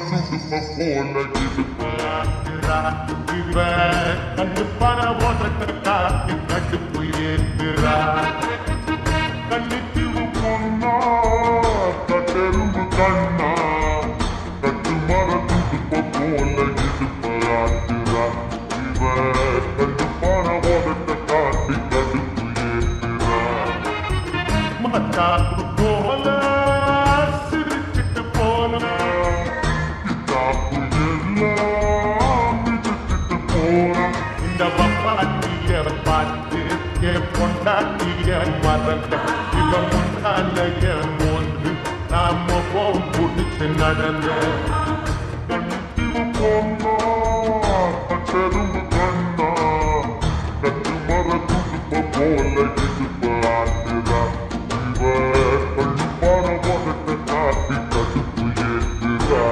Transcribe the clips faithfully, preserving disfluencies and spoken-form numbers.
துடுப்ப போல இடுப்பாக்குறா இவ கண்டுப்பான ஓட்டத்தை காட்டி கடுப்பு ஏற்றுறா கண்ணுக்கு பொண்ணா கட்டெரும்பு கண்ணா கட்டு மர துடுப்ப போல இடுப்பாக்குறா இவ கண்டுப்பான ஓட்டத்தை காட்டி கடுப்பு ஏற்றுறா மத்தாப்பு போல பொண்டாட்டிய மறந்த இவன் முன்னாலைய ஒன்று நாம போம் பிடிச்சு நடந்த கண்டு பொண்ணா கட்டெரும்பு கண்ணா கட்டு மர துடுப்ப போல இடுப்ப ஆட்டுறா இவ கண்டுப்பான உலகத்தை காட்டி கடுப்பு ஏற்றுறா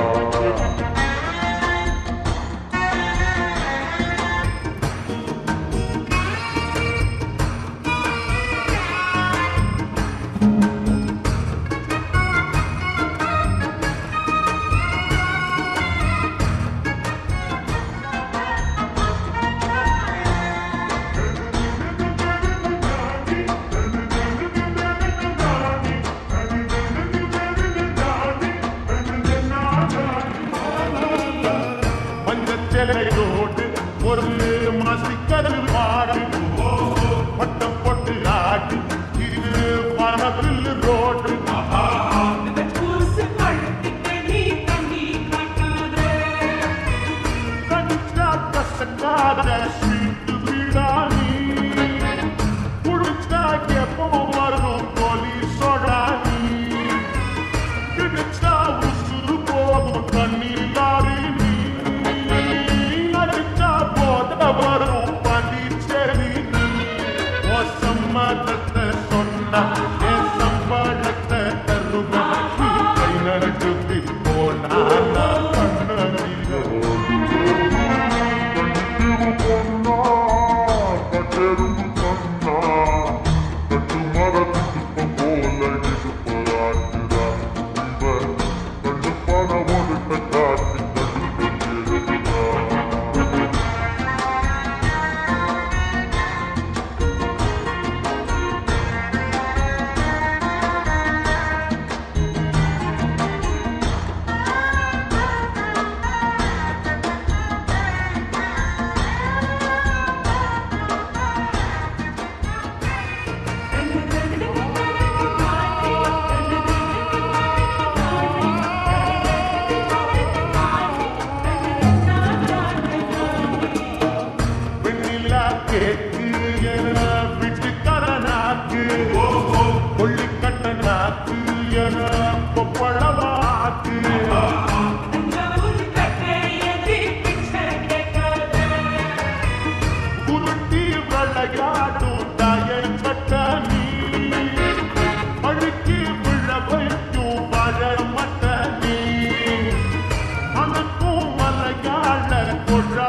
ோடு ஒரு மாசிக்கடல் பாடி பட்டம் போட்டு ஆடி இது பணத்தில் ரோடு கசக்காத சீட்டு விடானி குடிச்சா எப்போ வரும் போலீஸோடானி கிடைச்சா உசுறு போகும் தண்ணீர் லாரி வரும் பாண்டிச்சேரி சம்மதத்தை சொன்ன என் சம்பளத்தை தருவ கை நடக்கு போனா பொண்ணா கட்டெரும்பு கண்ணா கட்டு மர துடுப்ப போல இடுப்ப ஆட்டுறா இவ கண்டுப்பான ஓடத்தை காட்டி கேக்கு என விட்டுக்கரனாக்கு கொள்ளிக்கட்ட நாக்கு என கொப்பளவாக்கு குருட்டி விளையாடும் தாயை கட்ட நீ அழுக்கி விழ வைக்கும் பழமட்ட நீ அனுக்கும் மலையாள கொழா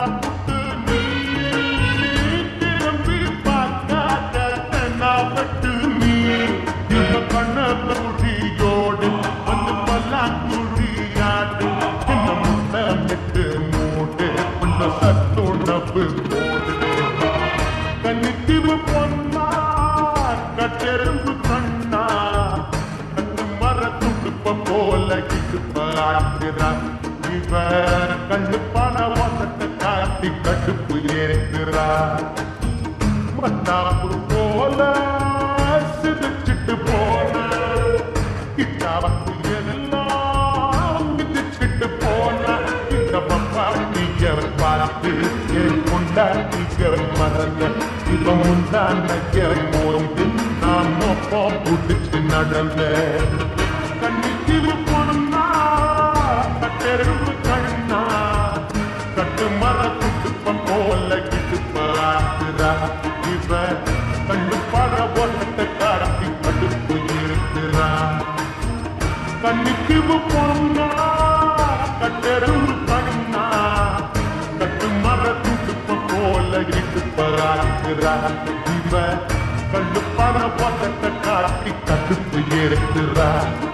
கண்ணூடியோடு வந்து பல்லாங்குழியாடு என்ன முட்டமிட்டு மூடு உள்ள சத்துணப்பு போடு கண்ணித்திவு பொண்ணா கட்டெரும்பு கண்ணா கட்டு மர துடுப்ப போல இடுப்ப ஆட்டுறா இவ கண்ணுப்பான வசத்தை காட்டி கடுப்பு ஏற்றுறா மத்தாப்பு போல சிரிச்சிட்டு போன இட்டாவத்து எல்லாம் மிதிச்சிட்டு போன இந்த பப்பாட்டியவர் பார்த்து என் கொண்டாட்டியவர் மறந்த இவ முந்தாண்டையவர் மோந்து நான் மொப்போ புடிச்சு நடந்த கண்ணித்திவு பொண்ணா கட்டெரும்பு கண்ணா கட்டு மர துடுப்ப போல இடுப்ப ஆட்டுறா இவ கண்டு பட ஓட்டத்தை காட்டி கடுப்பு இருக்கிறா கண்ணித்திவு பொண்ணா கட்டெரும்பு கண்ணா கட்டு மர துடுப்ப போல இடுப்ப ஆட்டுறா இவ கண்டு பட ஓட்டத்தை காட்டி கடுப்பு இருக்கிறா